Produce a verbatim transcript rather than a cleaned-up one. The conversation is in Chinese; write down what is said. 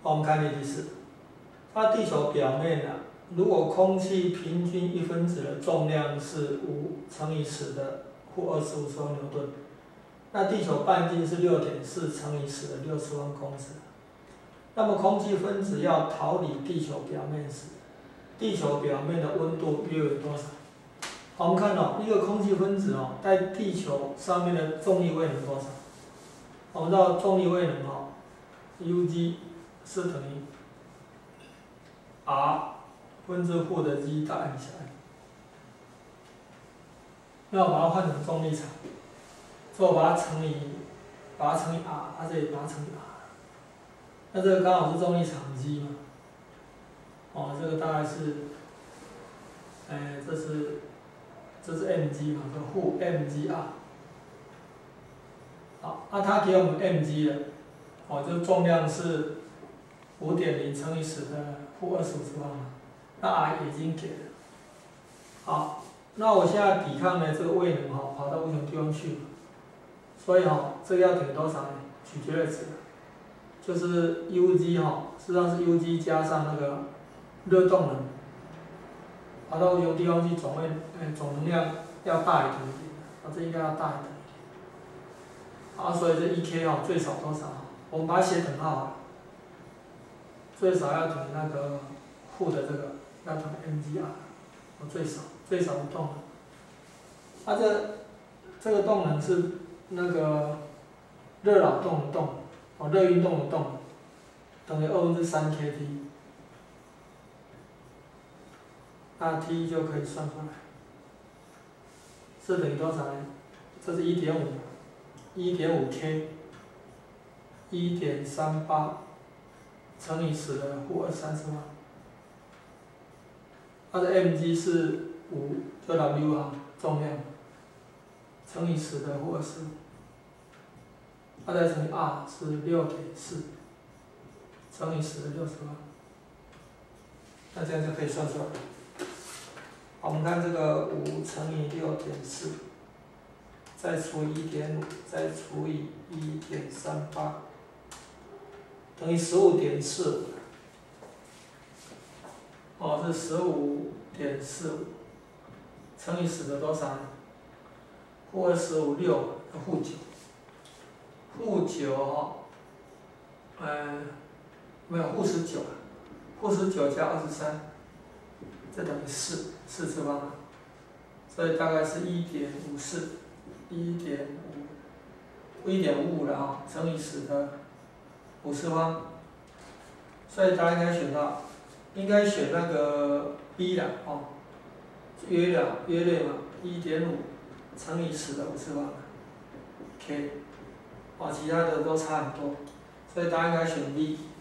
我们看例题四，它地球表面啊，如果空气平均一分子的重量是五乘以十的负二十五次方牛顿，那地球半径是六点四乘以十的六次方公尺。那么空气分子要逃离地球表面时，地球表面的温度约为多少？好，我们看到、哦、一个空气分子哦，在地球上面的重力位能多少？我们知道重力位能哦 ，Ug 是等于 R 分之负的 G 大 M 小 m。那我把它换成重力场，所以我把它乘以，把它乘以 R， 它这里把它乘以 R。那这个刚好是重力场 G 嘛？哦，这个大概是，哎，这是，这是 mg 嘛，就负 mgr。好，那它给我们 mg 的，哦，就重量是五点零乘以十的负二十五次方嘛，那 r 已经给了。好，那我现在抵抗的这个位能哈、哦，跑到无穷地方去，所以哈、哦，这个要等于多少呢？取绝对值。就是 Ug 哈，实际上是 Ug 加上那个热动能，跑到无穷地方去，总位，呃，总能量要大于等于零，啊，这应该要大于等于零。好，所以这 E K 哈最少多少？我们把它写等号好了，最少要等于那个负的这个，要等于 mgr， 我最少最少的动能。它、啊、这这个动能是那个热扰动的动能。哦，热运动的动能等于二分之三 k t， 那 t 就可以算出来，是等于多少呢？这是 一点五，一点五 k， 一点三八乘以十的负二三次方。它的 mg 是五，就 W 啊，重量乘以十的负二十五。它再乘以 r 是六点四乘以十的六十方，那这样就可以算出来。好，我们看这个五乘以六点四，再除以一点五，再除以一点三八，等于十五点四五。哦，是十五点四五乘以十的多少呢？负二十五六的负九。负九哈，嗯，没有负十九，负十九加二十三，这等于四，四次方，所以大概是一点五四，一点五，一点五五了啊，乘以十的五次方，所以大家应该选到，应该选那个 B 了哦，约了约略嘛，一点五乘以十的五次方 ，K。哦，其他的都差很多，所以答案应该选 B。